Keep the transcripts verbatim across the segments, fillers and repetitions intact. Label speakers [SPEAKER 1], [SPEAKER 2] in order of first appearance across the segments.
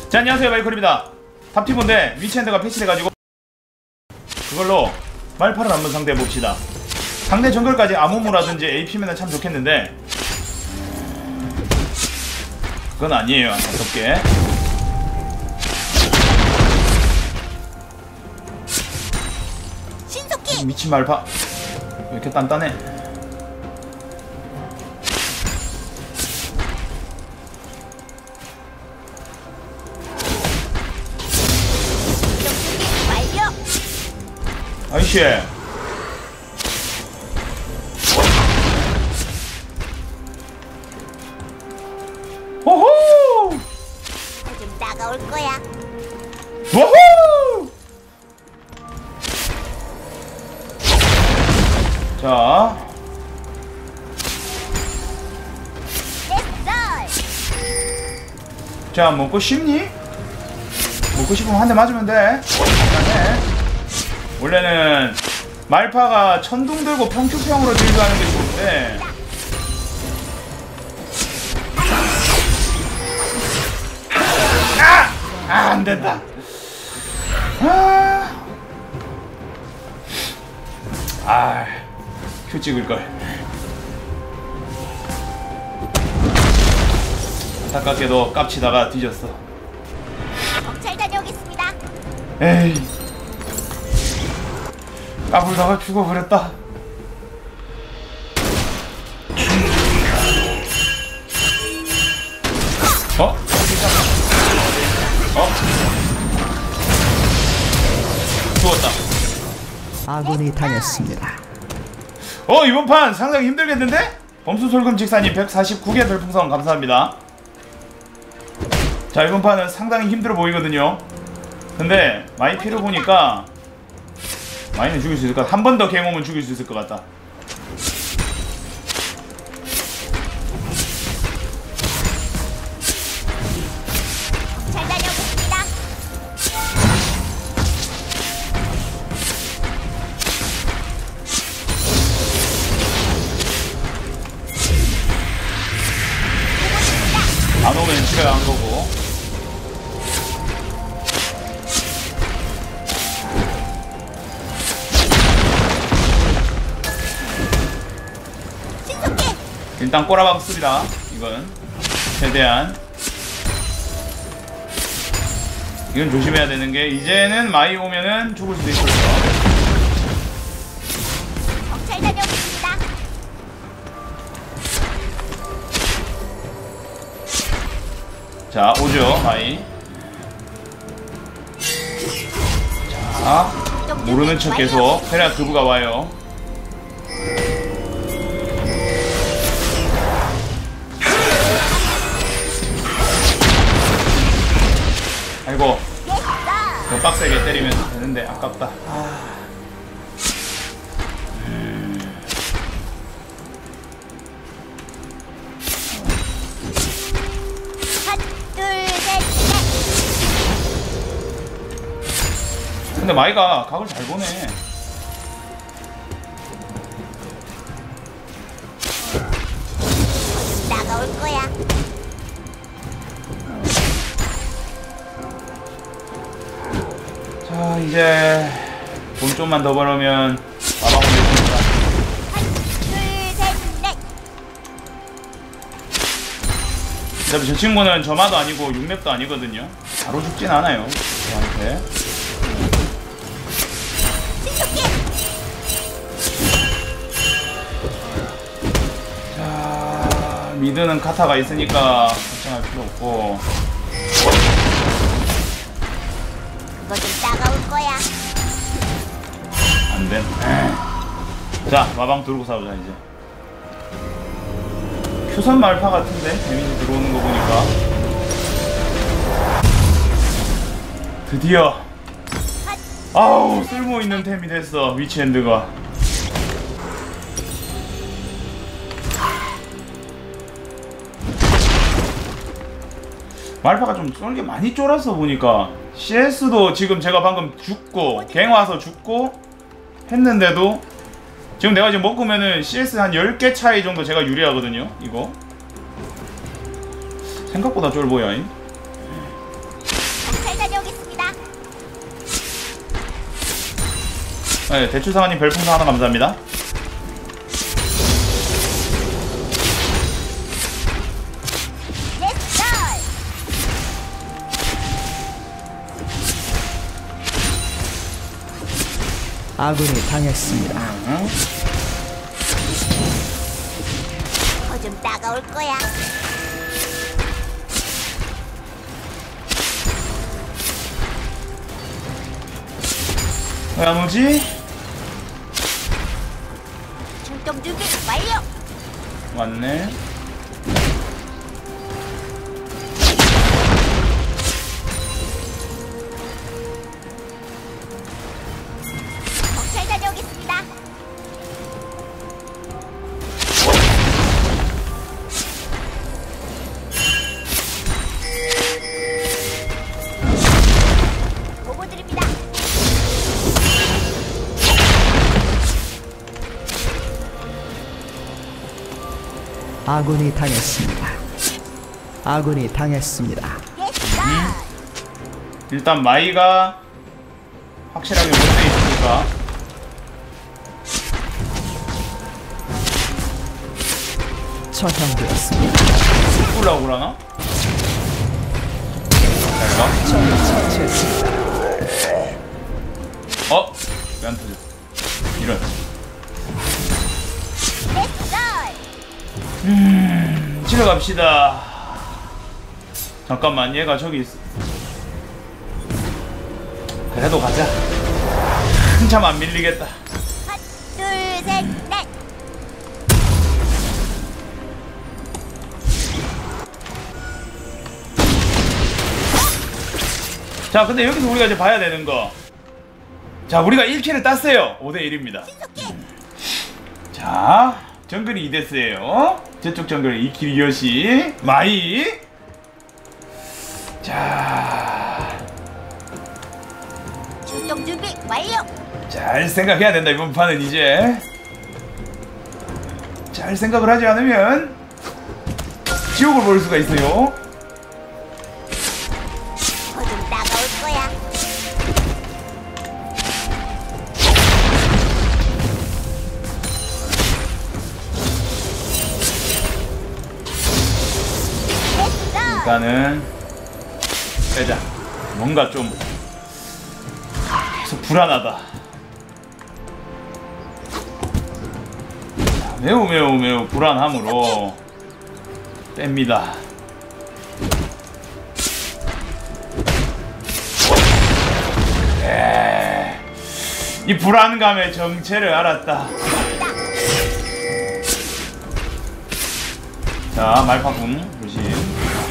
[SPEAKER 1] 자, 안녕하세요, 마이콜입니다. 탑티브인데 위치핸드가 패치돼가지고 그걸로 말파를 한번 상대해봅시다. 상대 정글까지 아무무라든지 에이피면 참 좋겠는데 그건 아니에요. 안타깝게. 미친 말파 왜 이렇게 단단해. 아이씨. 호호.
[SPEAKER 2] 좀 따가울 거야.
[SPEAKER 1] 호호. 자. 자, 먹고 싶니? 먹고 싶으면 한 대 맞으면 돼. 그다음에 원래는 말파가 천둥 들고 평큐평으로 딜교하는 게 좋은데 아! 아, 안 된다. 아, 아, 큐 찍을걸. 안타깝게도 깝치다가 뒤졌어.
[SPEAKER 2] 잘 다녀오겠습니다.
[SPEAKER 1] 에이, 까불다가 죽어버렸다. 어? 어? 죽었다.
[SPEAKER 3] 아군이 당했습니다.
[SPEAKER 1] 어, 이번 판 상당히 힘들겠는데? 범수솔금 직사님 백사십구 개 별풍선 감사합니다. 자, 이번 판은 상당히 힘들어 보이거든요. 근데 마이 피를 보니까 마이는 죽일 수 있을 것 같아. 한 번 더 갱 오면 죽일 수 있을 것 같다.
[SPEAKER 2] 잘 다녀오겠습니다.
[SPEAKER 1] 안 오면 치료야 한 거고. 일단 꼬라박 씁니다. 이건 최대한 이건 조심해야 되는 게 이제는 마이 오면은 죽을 수도 있었어.
[SPEAKER 2] 잘 다녀오겠습니다.
[SPEAKER 1] 자, 오죠 마이. 자, 모르는 척 계속 페라 그부가 와요. 아이고, 더 빡세게 때리면 되는데 아깝다. 아. 음.
[SPEAKER 2] 하나, 둘, 셋, 넷.
[SPEAKER 1] 근데 마이가 각을 잘 보네.
[SPEAKER 2] 따가울 거야.
[SPEAKER 1] 자, 이제 돈 좀만 더 벌으면 마방 올려줍니다.
[SPEAKER 2] 하나, 둘, 셋, 넷.
[SPEAKER 1] 어차피 저 친구는 점화도 아니고 육렙도 아니거든요. 바로 죽진 않아요, 저한테. 자, 미드는 카타가 있으니까 걱정할 필요 없고.
[SPEAKER 2] 그거 좀 따가울 거야.
[SPEAKER 1] 안 돼. 자, 마방 들고 싸우자 이제. 큐선 말파 같은데 데미지 들어오는 거 보니까. 드디어. 아우, 쓸모 있는 템이 됐어. 위치핸드가. 말파가 좀 쏠게 많이 쫄았어 보니까. 씨에스도 지금 제가 방금 죽고 갱 와서 죽고 했는데도 지금 내가 지금 먹으면은 씨에스 한 열 개 차이 정도 제가 유리하거든요. 이거 생각보다 쫄보야.
[SPEAKER 2] 다녀오겠습니다.
[SPEAKER 1] 네, 대추사관님 별풍선 하나 감사합니다.
[SPEAKER 2] 렛츠
[SPEAKER 3] 아군이 당했습니다.
[SPEAKER 1] 응?
[SPEAKER 2] 거 좀 따가울 거야.
[SPEAKER 1] 왜 안 오지?
[SPEAKER 2] 출동 준비 완료.
[SPEAKER 1] 왔네.
[SPEAKER 2] 경찰 다녀오겠습니다. 보고 드립니다.
[SPEAKER 3] 아군이 당했습니다. 아군이 당했습니다.
[SPEAKER 2] 렛츠
[SPEAKER 1] 일단 마이가 확실하게 못돼 있으니까
[SPEAKER 3] 처형되었습니다.
[SPEAKER 1] 죽으려고 그러나? 잘 봐.
[SPEAKER 3] 적을 처치했습니다.
[SPEAKER 1] 어? 왜 안 터져? 이런.
[SPEAKER 2] 렛츠
[SPEAKER 1] 집에 갑시다. 잠깐만, 얘가 저기 있어. 그래도 가자. 한참 안 밀리겠다.
[SPEAKER 2] 하나 둘셋 넷.
[SPEAKER 1] 자, 근데 여기서 우리가 이제 봐야 되는 거. 자, 우리가 일 킬을 땄어요. 오 대 일입니다. 자, 정글이 이 데스예요. 저쪽 정글 이 킬 이어시 마이. 자,
[SPEAKER 2] 출동 준비 완료.
[SPEAKER 1] 잘 생각해야 된다. 이번 판은 이제 잘 생각을 하지 않으면 지옥을 볼 수가 있어요.
[SPEAKER 2] 거 좀 따가울 거야. 렛츠
[SPEAKER 1] 일단은 빼자. 뭔가 좀 계속 불안하다. 자, 매우 매우 매우 불안함으로 뺍니다. 에... 이 불안감의 정체를 알았다. 자, 말파궁 조심.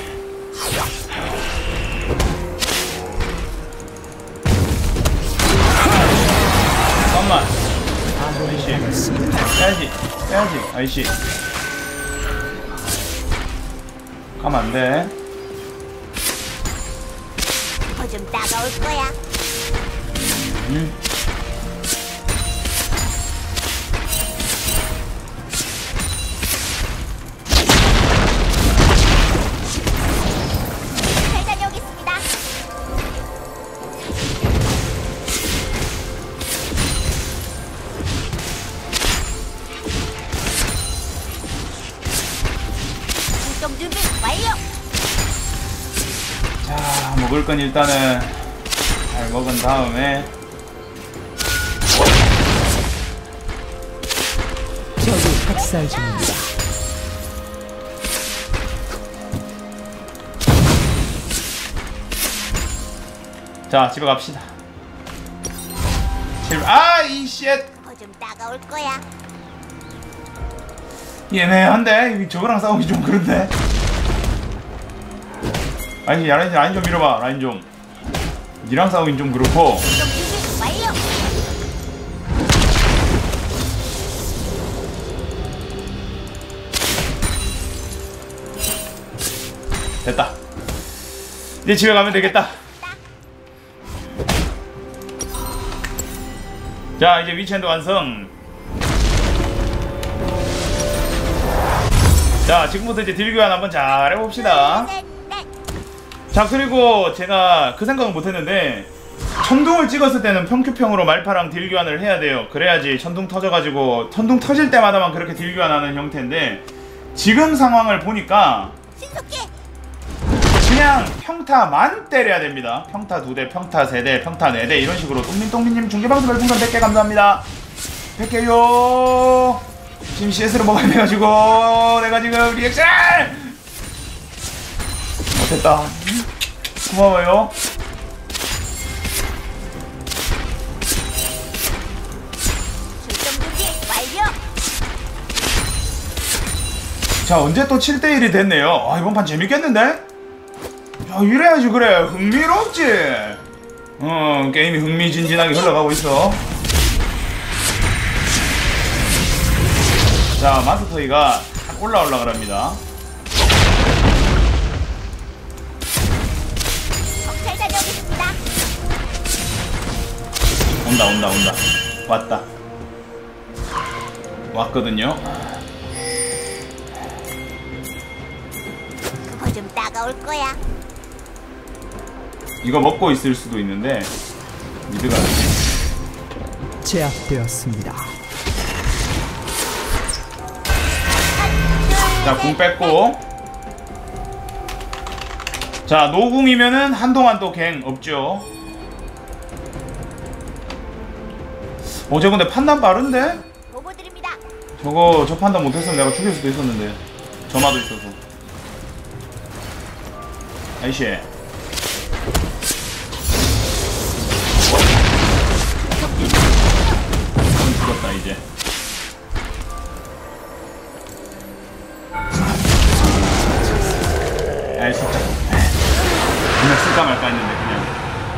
[SPEAKER 1] 잠깐만. 아이씨, 빼야지, 빼야지, 아이씨. 가면 안 돼.
[SPEAKER 2] 거 좀 따가울 거야.
[SPEAKER 1] 음.
[SPEAKER 2] 잘 다녀오겠습니다. 출동 준비 완료.
[SPEAKER 1] 자, 먹을 건 일단은 잘 먹은 다음에
[SPEAKER 3] 적이 학살 중입니다.
[SPEAKER 1] 자, 집에 갑시다. 집, 아, 이 쉣.
[SPEAKER 2] 거 좀 따가울 거야.
[SPEAKER 1] 애매한데 저거랑 싸우기 좀 그런데. 아니, 야, 라인, 라인 좀 밀어봐. 라인 좀. 니랑 싸우긴 좀 그렇고.
[SPEAKER 2] 출동 준비 완료.
[SPEAKER 1] 됐다. 이제 집에 가면 되겠다. 자, 이제 위치엔드 완성. 자, 지금부터 이제 딜 교환 한번 잘 해봅시다.
[SPEAKER 2] 셋, 넷.
[SPEAKER 1] 자, 그리고 제가 그 생각은 못했는데 천둥을 찍었을 때는 평큐평으로 말파랑 딜 교환을 해야 돼요. 그래야지 천둥 터져가지고 천둥 터질 때마다만 그렇게 딜 교환하는 형태인데 지금 상황을 보니까
[SPEAKER 2] 신속히
[SPEAKER 1] 그냥 평타만 때려야 됩니다. 평타 두 대, 평타 세 대, 평타 네 대 이런 식으로. 똥민똥민님 중계방송 별풍선 백 개 감사합니다. 백 개요. 지금 씨에스를 먹어야 돼가지고 내가 지금 리액션 못했다. 고마워요.
[SPEAKER 2] 출동 준비 완료.
[SPEAKER 1] 자, 언제 또 칠 대 일이 됐네요. 아, 이번 판 재밌겠는데? 야, 이래야지. 그래, 흥미롭지. 어, 게임이 흥미진진하게 흘러가고 있어. 자, 마스터이가 올라 올라가랍니다.
[SPEAKER 2] 정찰 다녀오겠습니다.
[SPEAKER 1] 온다 온다 온다. 왔다. 왔거든요.
[SPEAKER 2] 그거 좀 따가울 거야.
[SPEAKER 1] 이거 먹고 있을 수도 있는데 미드가
[SPEAKER 3] 제압되었습니다.
[SPEAKER 1] 자, 궁 뺐고. 자, 노궁이면은 한동안 또 갱 없죠. 어제 근데 판단 빠른데?
[SPEAKER 2] 보고 드립니다.
[SPEAKER 1] 저거 저 판단 못했으면 내가 죽일 수도 있었는데. 점화도 있어서. 아이씨. 죽었다 이제. 에이, 진짜. 그냥 쓸까 말까 했는데 그냥.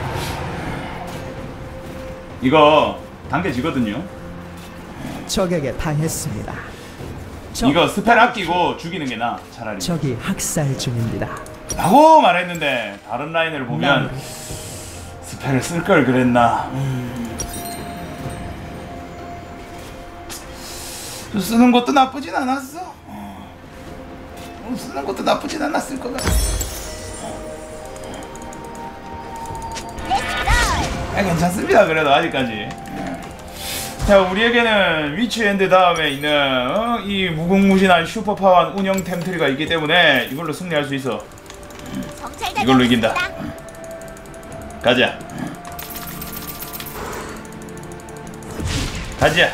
[SPEAKER 1] 이거 당겨지거든요.
[SPEAKER 3] 적에게 당했습니다. 적,
[SPEAKER 1] 이거 스펠 아끼고 죽이는 게 나아, 차라리.
[SPEAKER 3] 적이 학살 중입니다.
[SPEAKER 1] 라고 말했는데 다른 라인을 보면
[SPEAKER 3] 난...
[SPEAKER 1] 스펠을 쓸 걸 그랬나. 음. 쓰는 것도 나쁘진 않았어. 어. 쓰는 것도 나쁘진 않았을 것 같아. 아, 괜찮습니다. 그래도 아직까지. 자, 우리에게는 위치핸드 다음에 있는 어? 이 무궁무진한 슈퍼파워한 운영 템트리가 있기 때문에 이걸로 승리할 수 있어.
[SPEAKER 2] 정찰
[SPEAKER 1] 이걸로 이긴다.
[SPEAKER 2] 다녀오겠습니다.
[SPEAKER 1] 가자. 가자.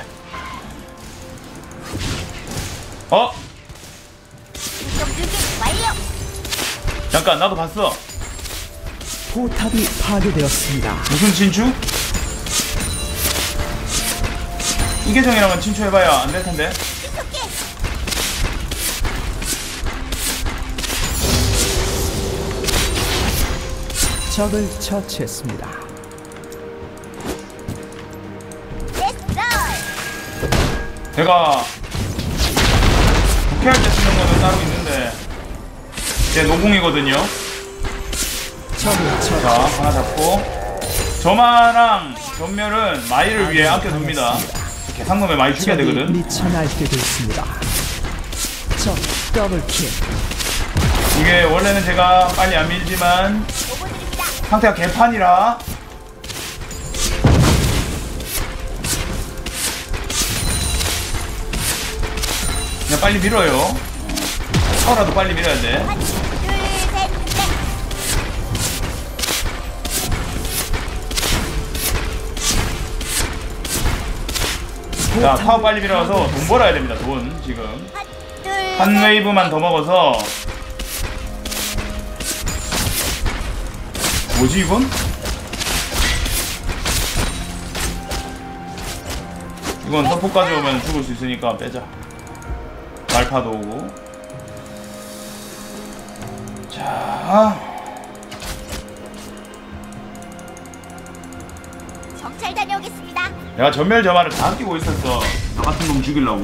[SPEAKER 1] 어?
[SPEAKER 2] 출동 준비 완료.
[SPEAKER 1] 잠깐, 나도 봤어.
[SPEAKER 3] 포탑이 파괴되었습니다.
[SPEAKER 1] 무슨 진추? 이 계정이랑은 친추해봐야 안 될 텐데.
[SPEAKER 2] 신속히
[SPEAKER 3] 적을 처치했습니다.
[SPEAKER 2] 됐어.
[SPEAKER 1] 제가 국회할 때 쓰는 거는 따로 있는데 제 노궁이거든요.
[SPEAKER 3] 적을 처치.
[SPEAKER 1] 자, 하나 잡고. 점화랑 전멸은 마이를 위해 아껴둡니다. 개상놈에 많이 죽여야
[SPEAKER 3] 적이
[SPEAKER 1] 되거든.
[SPEAKER 3] 미쳐 날뛰고 있습니다. 적 더블킬.
[SPEAKER 1] 이게 원래는 제가 빨리 안 밀지만
[SPEAKER 2] 보고 드립니다.
[SPEAKER 1] 상태가 개판이라 그냥 빨리 밀어요. 서라도 빨리 밀어야 돼.
[SPEAKER 2] 하나, 둘, 셋, 넷.
[SPEAKER 1] 자, 타워 빨리 밀어서 돈 벌어야 됩니다. 돈 지금
[SPEAKER 2] 하나, 둘,
[SPEAKER 1] 한
[SPEAKER 2] 셋.
[SPEAKER 1] 웨이브만 더 먹어서. 뭐지 이건? 이건 서포까지 오면 죽을 수 있으니까 빼자. 말파도 오고. 자,
[SPEAKER 2] 정찰 다녀오겠습니다.
[SPEAKER 1] 내가 전멸 점화를 다 아끼고 있었어. 나 같은 놈 죽이려고.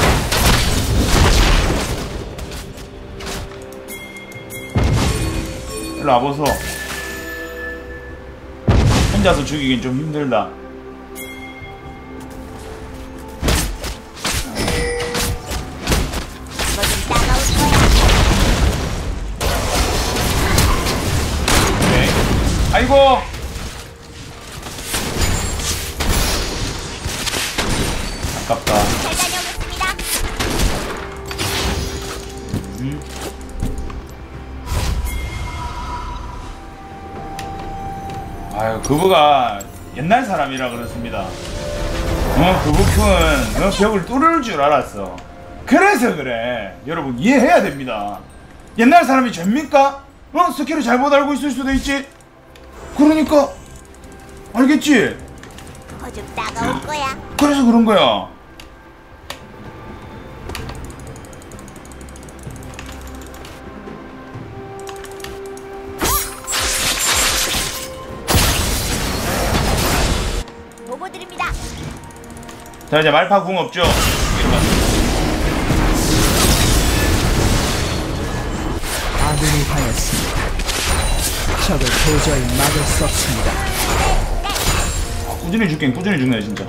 [SPEAKER 1] 일로 와보소. 혼자서 죽이긴 좀 힘들다.
[SPEAKER 2] 그거 좀 따가울 거야.
[SPEAKER 1] 아이고. 아깝다.
[SPEAKER 2] 잘 다녀오겠습니다.
[SPEAKER 1] 음. 아유, 그부가 옛날 사람이라 그렇습니다. 어, 그부큰 어, 벽을 뚫을 줄 알았어. 그래서 그래. 여러분 이해해야 됩니다. 옛날 사람이 죄입니까? 어? 스킬을 잘못 알고 있을 수도 있지. 그러니까 알겠지?
[SPEAKER 2] 더 좀 따가울 거야.
[SPEAKER 1] 그래서 그런 거야.
[SPEAKER 2] 보고 드립니다.
[SPEAKER 1] 자, 이제 말파 궁 없죠?
[SPEAKER 3] 아군이 당했습니다. 적을 도저히 막을 수 없습니다.
[SPEAKER 1] 아, 꾸준히 죽긴 꾸준히 죽네 진짜.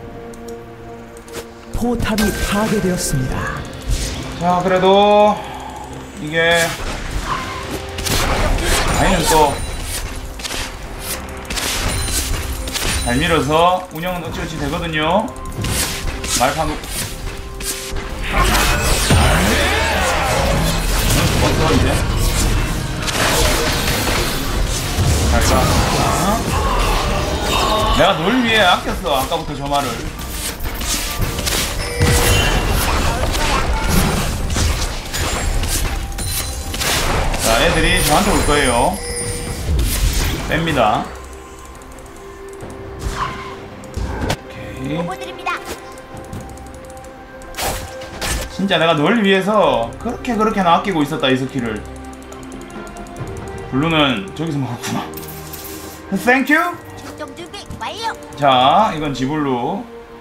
[SPEAKER 3] 포탑이 파괴되었습니다.
[SPEAKER 1] 자, 그래도 이게 아이는 또 잘 밀어서 운영은 어찌어찌 되거든요. 말파 놓 죽었어 이제. 잘 가. 내가 널 위해 아꼈어 아까부터 저 말을. 자, 애들이 저한테 올 거예요. 뺍니다. 오케이.
[SPEAKER 2] 보고 드립니다.
[SPEAKER 1] 진짜 내가 널 위해서 그렇게 그렇게나 아끼고 있었다 이 스킬을. 블루는 저기서 먹었구나. 땡큐.
[SPEAKER 2] 출동 준비 완료.
[SPEAKER 1] 자, 이건 지블루.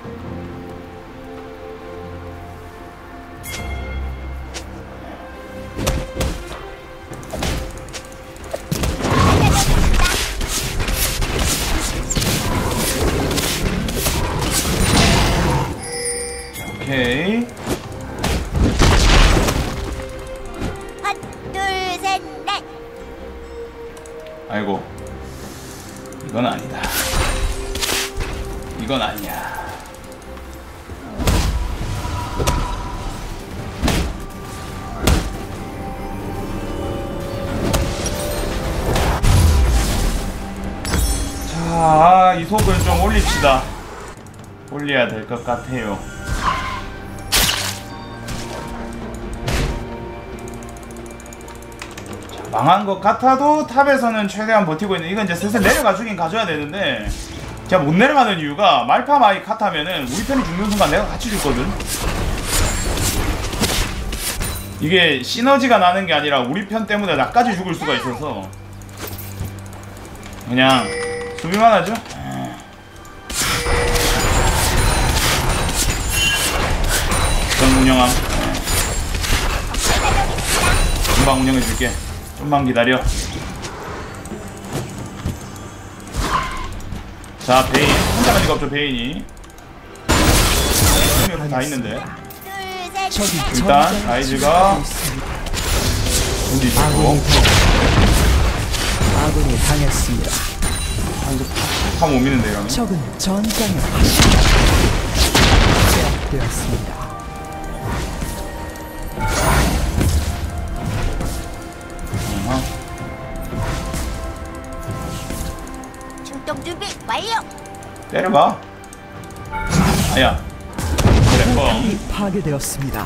[SPEAKER 1] 오케이.
[SPEAKER 2] 하나, 둘, 셋, 넷.
[SPEAKER 1] 아이고, 이건 아니다. 이건 아니야. 자, 이 속을 좀 올립시다. 올려야 될 것 같아요. 망한 것 같아도 탑에서는 최대한 버티고 있는. 이건 이제 슬슬 내려가 주긴 가져야 되는데 제가 못 내려가는 이유가 말파 마이 컷하면은 우리 편이 죽는 순간 내가 같이 죽거든. 이게 시너지가 나는 게 아니라 우리 편 때문에 나까지 죽을 수가 있어서 그냥 수비만 하죠. 어떤 운영함. 금방 운영해줄게. 좀만 기다려. 자, 베인 혼자 가지고 없죠. 베인이 다 있는데
[SPEAKER 2] 둘, 셋,
[SPEAKER 3] 적이
[SPEAKER 2] 넷.
[SPEAKER 1] 일단
[SPEAKER 3] 전장을
[SPEAKER 1] 라이즈가
[SPEAKER 3] 지배하고 있습니다.
[SPEAKER 1] 돈도 있고
[SPEAKER 3] 아군이, 당... 아군이 당했습니다.
[SPEAKER 1] 탑 못 미는데 이러면.
[SPEAKER 3] 적은 전장에 제압되었습니다.
[SPEAKER 2] 출동 준비 완료.
[SPEAKER 1] 때려봐. 아야. 그래, 뻥.
[SPEAKER 3] 포탑이 파괴되었습니다.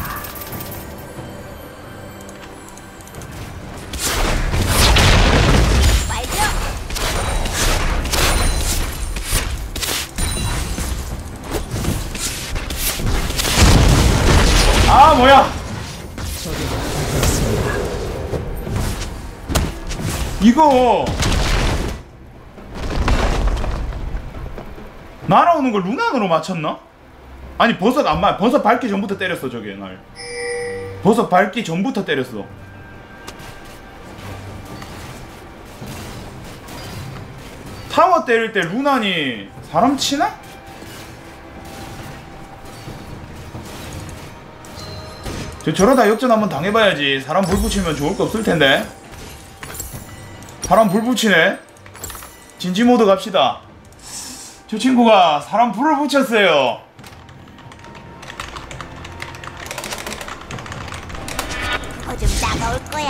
[SPEAKER 2] 완료.
[SPEAKER 1] 아, 뭐야?
[SPEAKER 3] 적이 파괴되었습니다.
[SPEAKER 1] 이거 날아오는 걸 루난으로 맞췄나? 아니, 버섯 안 맞. 버섯 밟기 전부터 때렸어 저게 날. 버섯 밟기 전부터 때렸어. 타워 때릴 때 루난이 사람 치나? 저 저러다 역전 한번 당해봐야지. 사람 불 붙이면 좋을 거 없을 텐데. 사람 불 붙이네. 진지 모드 갑시다. 저 친구가 사람 불을 붙였어요.
[SPEAKER 2] 그거 좀 따가울 거야.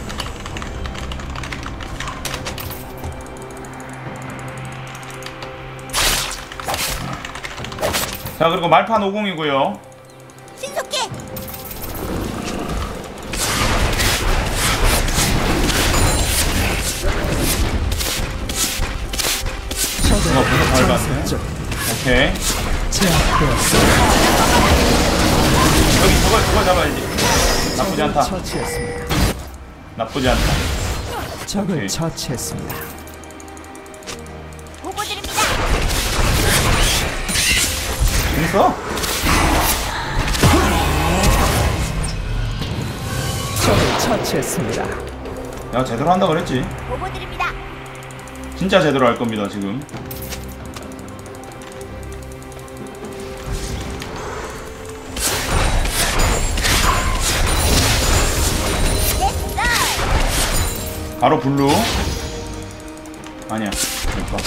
[SPEAKER 1] 자, 그리고 말판 오공이고요.
[SPEAKER 2] 신속히.
[SPEAKER 3] 적을
[SPEAKER 1] 어, 무슨 밟았네?
[SPEAKER 3] 전속
[SPEAKER 1] 오케이.
[SPEAKER 3] 제압되었습니다.
[SPEAKER 1] 여기 저걸 저걸 잡아야지. 나쁘지
[SPEAKER 3] 적을
[SPEAKER 1] 않다.
[SPEAKER 3] 처치했습니다.
[SPEAKER 1] 나쁘지 않다.
[SPEAKER 3] 적을
[SPEAKER 1] 오케이.
[SPEAKER 3] 처치했습니다.
[SPEAKER 2] 보고 드립니다.
[SPEAKER 1] 재밌어?
[SPEAKER 3] 적을 처치했습니다.
[SPEAKER 1] 내가 제대로 한다 그랬지.
[SPEAKER 2] 보고 드립니다.
[SPEAKER 1] 진짜 제대로 할 겁니다 지금.
[SPEAKER 2] 됐어.
[SPEAKER 1] 바로 블루. 아니야. 됐다.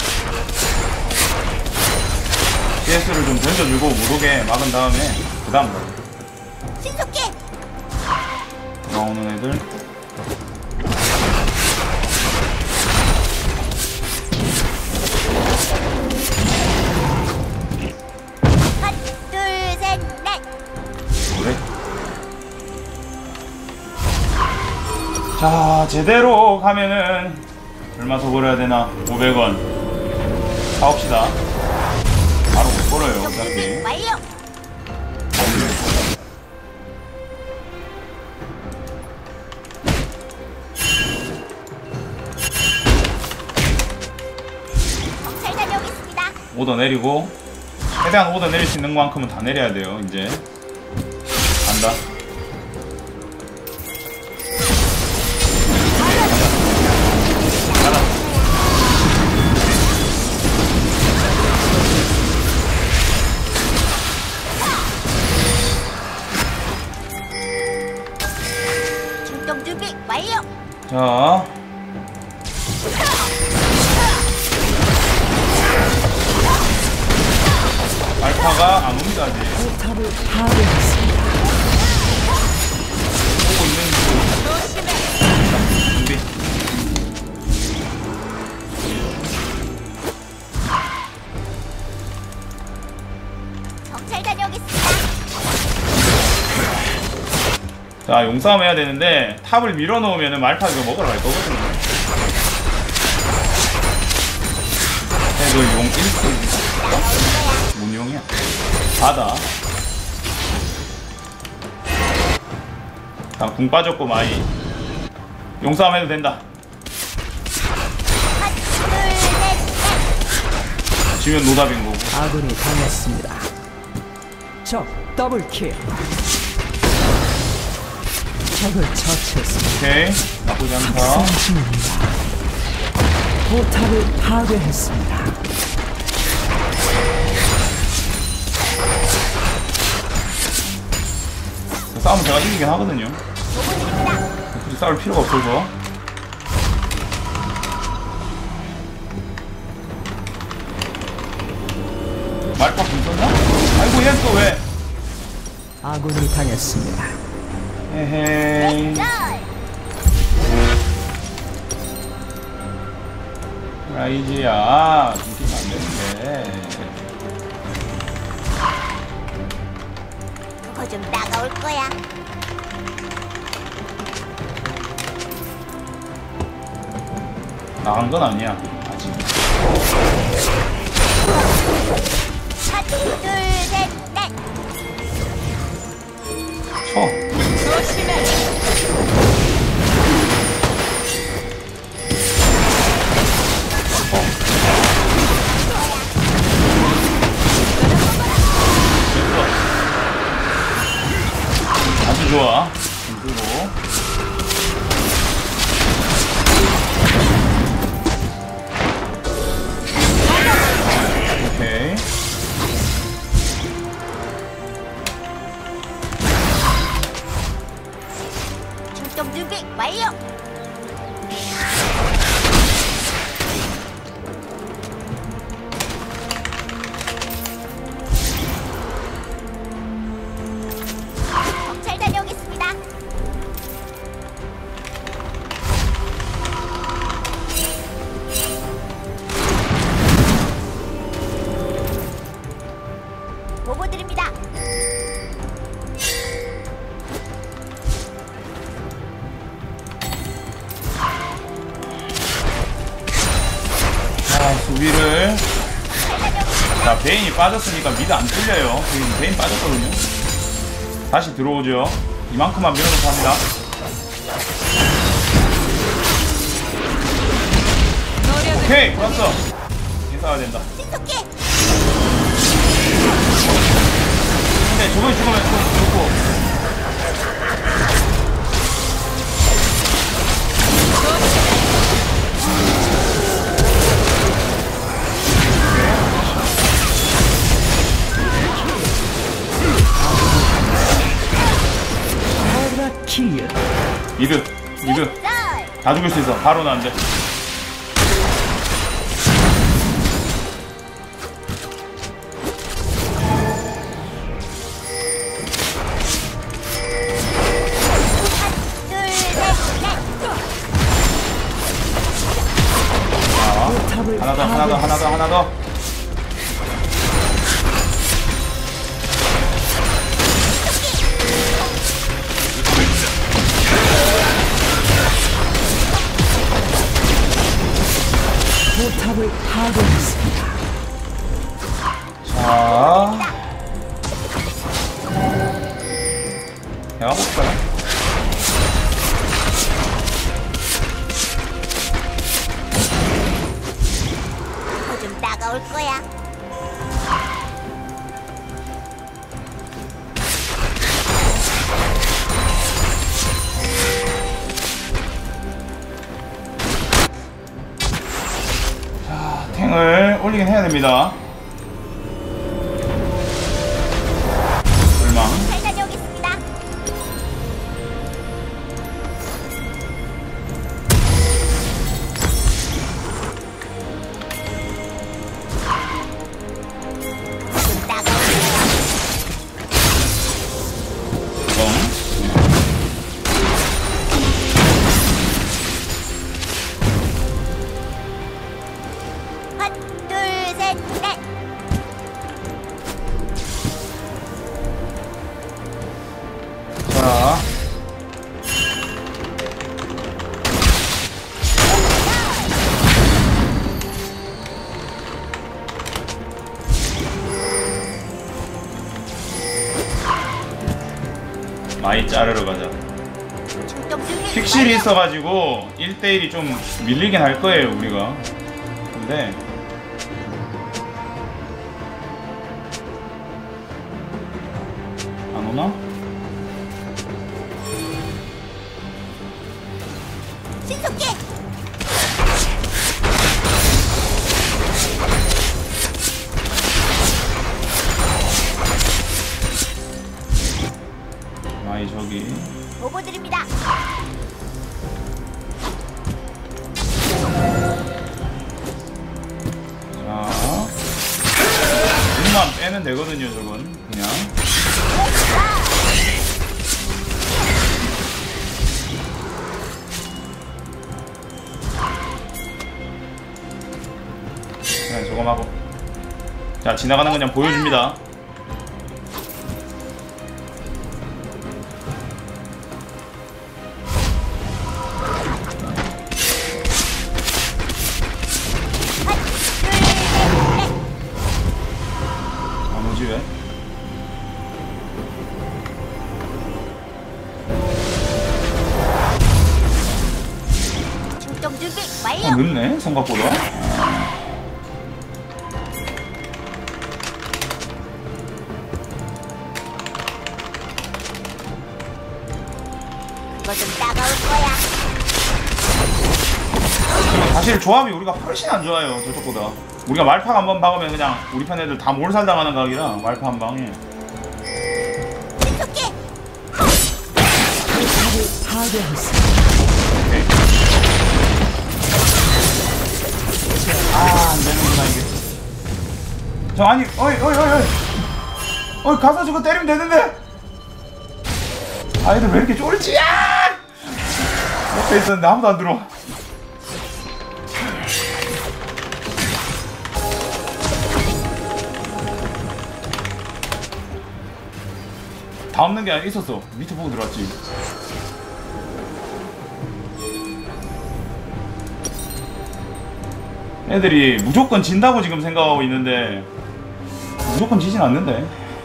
[SPEAKER 1] 씨에스를 좀 던져주고 못 오게 막은 다음에 그 다음 가.
[SPEAKER 2] 신속히.
[SPEAKER 1] 나오는 애들.
[SPEAKER 2] 하나, 둘, 셋, 넷.
[SPEAKER 1] 그래. 자, 제대로 가면은 얼마 더 벌어야 되나? 오백 원. 사옵시다. 바로 못 벌어요,
[SPEAKER 2] 출동
[SPEAKER 1] 어차피.
[SPEAKER 2] 준비 완료. 경찰 다녀오겠습니다.
[SPEAKER 1] 오더 내리고 최대한 오더 내릴 수 있는 만큼은 다 내려야 돼요. 이제 간다. 가라.
[SPEAKER 2] 출동 준비 완료.
[SPEAKER 1] 자, 알파가 안 옵니다 아직.
[SPEAKER 3] 포탑을 파괴했습니다.
[SPEAKER 1] 보고 있는 준비.
[SPEAKER 2] 경찰 다녀오겠습니다.
[SPEAKER 1] 자, 용싸움 해야 되는데 탑을 밀어놓으면 말파 이거 먹으러 갈 거거든요. 그래도 용 일 분 문용이야. 바다. 자, 궁 빠졌고 마이. 용싸움 해도 된다.
[SPEAKER 2] 하나, 둘, 셋, 넷.
[SPEAKER 1] 지면 노답인 거고.
[SPEAKER 3] 아군이 당했습니다. 적 더블킬. 적을 처치했습니다.
[SPEAKER 1] 오케이. 나쁘지 않다.
[SPEAKER 3] 상승입니다. 포탑을 파괴했습니다.
[SPEAKER 1] 싸움은 제가 이기긴 하거든요.
[SPEAKER 2] 보고 드립니다.
[SPEAKER 1] 굳이 싸울 필요가 없어서. 말파 궁 썼나? 아이고 얘 또 왜?
[SPEAKER 3] 아군이 당했습니다.
[SPEAKER 1] 에헤이.
[SPEAKER 2] 널.
[SPEAKER 1] 라이즈야 죽이면 안 되는데.
[SPEAKER 2] 그거 좀 따가울 거야.
[SPEAKER 1] 나간 건 아니야 아직.
[SPEAKER 2] 하나, 둘, 셋, 넷.
[SPEAKER 1] 쳐.
[SPEAKER 2] 조심해.
[SPEAKER 1] 됐어. 아주 좋아. 그리고 오케이.
[SPEAKER 2] 출동
[SPEAKER 1] 수비를. 자, 베인이 빠졌으니까 미드 안 뚫려요. 베인, 베인 빠졌거든요. 다시 들어오죠. 이만큼만 밀어놓고 합니다. 오케이, 좋았어. 인사가 된다.
[SPEAKER 2] 신속히.
[SPEAKER 1] 근데 저번에 죽으면 좀 좋고.
[SPEAKER 3] 킬.
[SPEAKER 1] 미드, 미드. 다 죽일 수 있어. 바로는 안 돼. 하나 더, 하나 더, 하나 더, 하나 더.
[SPEAKER 3] 포탑을 파괴했습니다.
[SPEAKER 1] 자, 내가 볼까요?
[SPEAKER 2] 좀 따가울 거야.
[SPEAKER 1] 탱을 올리긴 해야 됩니다. 불망.
[SPEAKER 2] 잘 다녀오겠습니다. 좀 따가울 거야.
[SPEAKER 1] 뻥.
[SPEAKER 2] 하나, 둘, 셋, 넷.
[SPEAKER 1] 자, 많이 자르러 가자.
[SPEAKER 2] 중점 준비
[SPEAKER 1] 픽실이
[SPEAKER 2] 완료.
[SPEAKER 1] 있어가지고 일 대 일이 좀 밀리긴 할 거예요, 우리가. 근데 안 오나?
[SPEAKER 2] 신속히.
[SPEAKER 1] 많이 저기.
[SPEAKER 2] 보고 드립니다.
[SPEAKER 1] 자, 눈만 빼면 되거든요, 저건. 그냥. 그냥 저거 하고. 자, 지나가는 거 그냥 보여줍니다. 안 오지 왜?
[SPEAKER 2] 중점 준비
[SPEAKER 1] 아,
[SPEAKER 2] 완료.
[SPEAKER 1] 늦네, 생각보다.
[SPEAKER 2] 그거 좀 따가울 거야.
[SPEAKER 1] 사실 조합이 우리가 훨씬 안 좋아요, 저쪽보다. 우리가 말팍 한번 박으면 그냥 우리 편 애들 다 몰살당하는 각이라 말팍 한 방에.
[SPEAKER 2] 신속히.
[SPEAKER 3] 파괴했습니다.
[SPEAKER 1] 오케이. 아, 안 되는구나, 이게. 저, 아니, 어이, 어이, 어이, 어이. 어이, 가서 저거 때리면 되는데! 아, 애들 왜 이렇게 쫄지? 야! 옆에 있었는데 아무도 안 들어. 다 없는 게 아니라 있었어. 밑에 보고 들어왔지. 애들이 무조건 진다고 지금 생각하고 있는데 무조건 지진 않는데.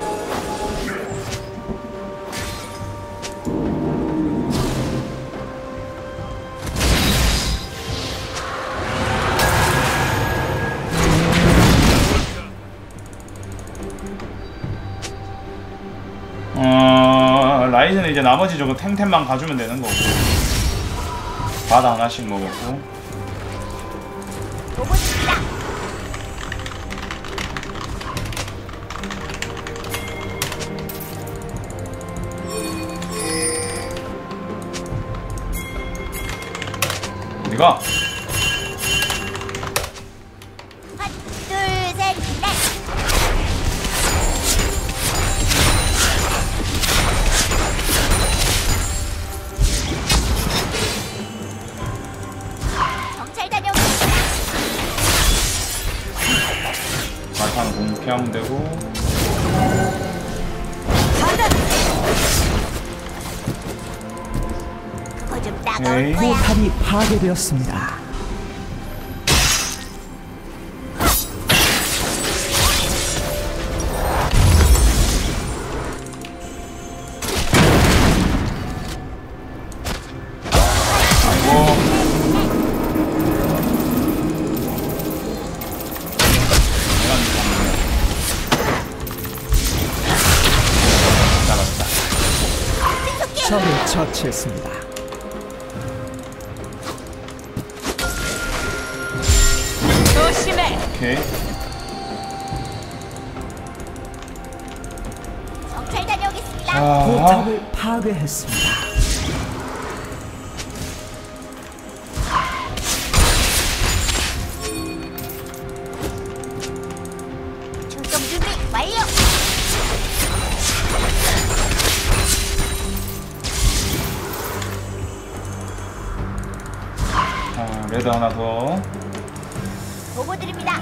[SPEAKER 1] 어... 라이즈는 이제 나머지 저거 템템만 가주면 되는 거고 바다 하나씩 먹었고.
[SPEAKER 2] 보고드립니다.
[SPEAKER 1] 어디가?
[SPEAKER 2] 하나, 둘, 셋, 넷. 정찰 다녀오겠습니다.
[SPEAKER 1] 발판 공피하면 되고.
[SPEAKER 2] 그거 좀 따가울
[SPEAKER 1] 오케이.
[SPEAKER 2] 거야.
[SPEAKER 3] 포탑이 파괴되었습니다. 적을 처치했습니다.
[SPEAKER 2] 조심해.
[SPEAKER 1] 오케이.
[SPEAKER 2] 정찰 다녀오겠습니다.
[SPEAKER 1] 아,
[SPEAKER 3] 포탑을 파괴했습니다.
[SPEAKER 2] 출동 준비 완료.
[SPEAKER 1] 아, 레드 하나 더.
[SPEAKER 2] 보고 드립니다.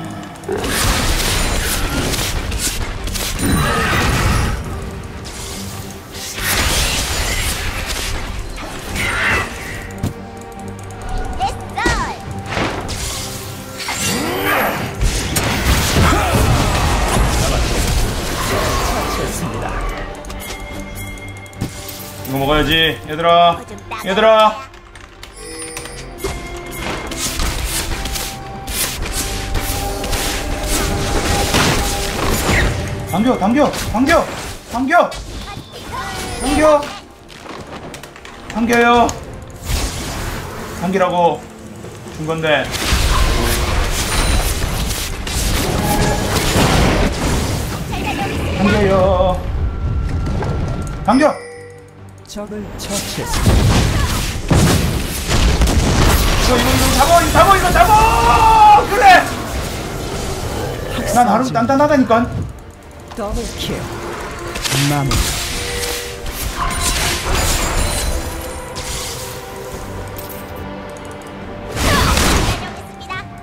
[SPEAKER 2] 됐어.
[SPEAKER 3] 처치했습니다.
[SPEAKER 1] 이거 먹어야지, 얘들아.
[SPEAKER 2] 그거 좀 따가울
[SPEAKER 1] 얘들아.
[SPEAKER 2] 거야.
[SPEAKER 1] 당겨, 당겨, 당겨, 당겨, 당겨, 당겨요. 당기라고 준 건데. 당겨요. 당겨.
[SPEAKER 3] 적을 처치했습니다.
[SPEAKER 1] 이거 이거 이거 잡아, 이거 잡아, 이거 잡아. 그래. 난 하루 단단하다니까.
[SPEAKER 3] 더블 킬. 마무리.
[SPEAKER 2] 다녀오겠습니다.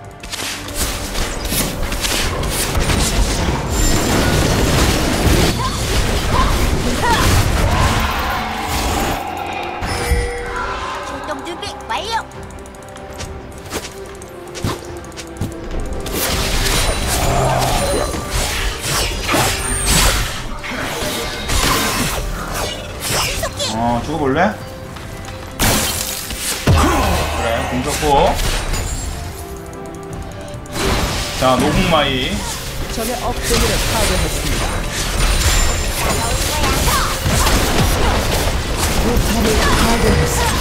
[SPEAKER 2] 출동 준비 완료.
[SPEAKER 1] 어, 죽어볼래? 그래, 공 좋고. 자, 노궁마이.
[SPEAKER 3] 적의 업데이를 파괴했습니다. 포탑을 파괴했습니다.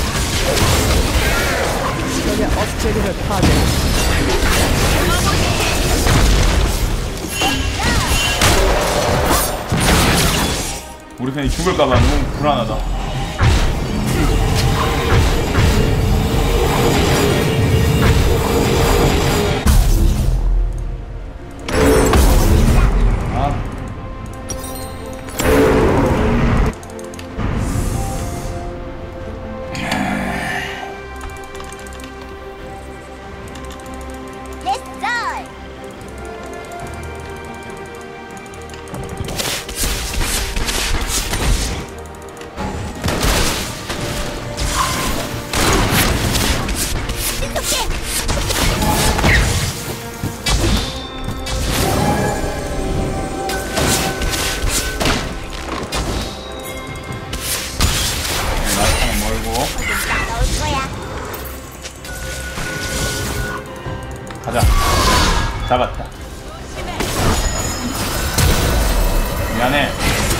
[SPEAKER 3] 적의 업데이를 파괴했습니다.
[SPEAKER 1] 우리 편이 죽을까봐 너무 불안하다. 아.
[SPEAKER 2] 됐어.
[SPEAKER 1] 잡았다. 미안해.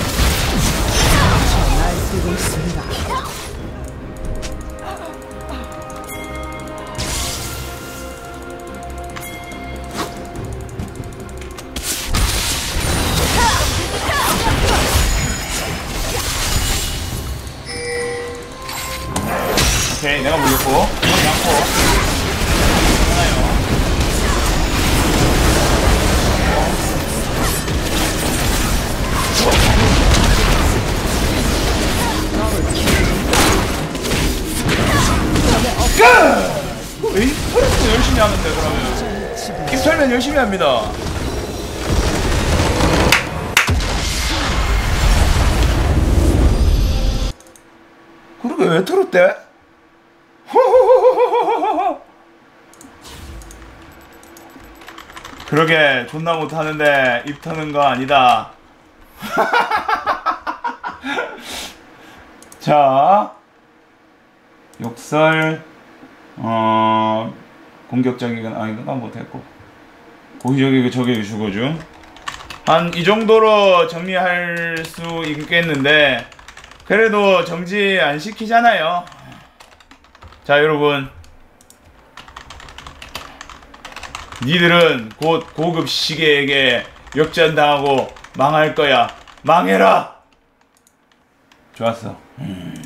[SPEAKER 3] 날뛰고 있습니다.
[SPEAKER 1] 오케이, 내가 물렸고 그렇지 않고 하나요. 왜 이프레스 열심히 하는데 그러면 입 털면 열심히 합니다. 그러게 왜 털었대? 그러게 존나 못하는데 입 터는 거 아니다. 자, 욕설, 어 공격적이건 아니건 못했고 고의적이고 저격이 죽어줌. 한 이 정도로 정리할 수 있겠는데 그래도 정지 안 시키잖아요. 자, 여러분, 니들은 곧 고급 시계에게 역전당하고 망할 거야. 망해라. 좋았어. 음.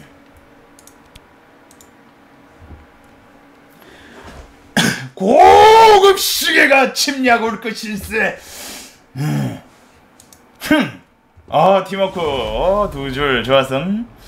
[SPEAKER 1] 고급 시계가 침략 올 것일세. 음. 아, 팀워크 어, 두 줄 좋았어.